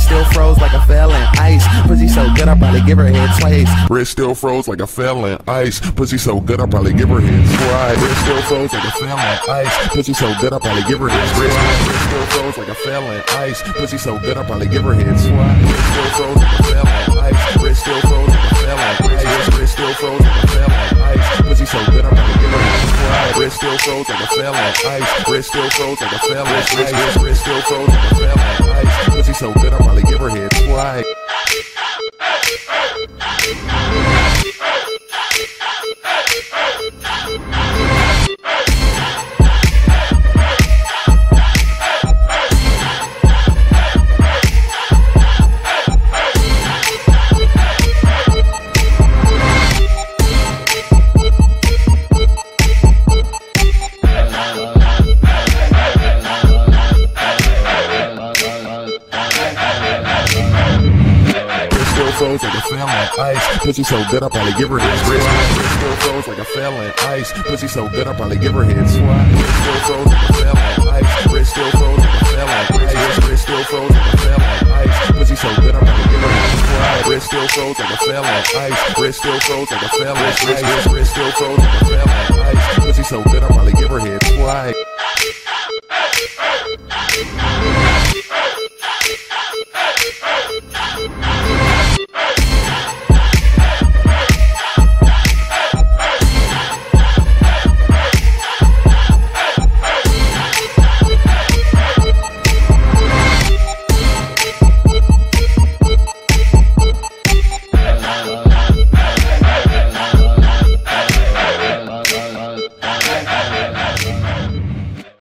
Wrist still froze like I fell in ice. Pussy so good I probably give her head twice. Wrist still froze like I fell in ice. Pussy so good I probably give her head twice. Wrist still froze like I fell in ice. Pussy so good I probably give her head twice. Wrist still froze like I fell in ice. Pussy so good I probably give her head twice. Wrist still froze like I fell in ice. Wrist still froze like I fell in ice. Wrist still froze like I fell in ice. Pussy so good I probably give her head twice. Wrist still froze like I fell in ice. Wrist still froze like I fell in ice. Wrist still froze like I fell in ice. Pussy so good I probably give her head twice. Froze like I fell in ice. Pussy so good I probably give her head. Wrist still froze like I fell in ice. Pussy so good I probably give her head. Wrist still froze like I fell in ice. Wrist still froze like I fell in ice. Wrist still froze like I fell in ice. Pussy so good I probably give her head. Wrist still froze like I fell in ice. Wrist still froze like I fell in ice. Wrist still froze like I fell in ice. Pussy so good I probably give her head twice.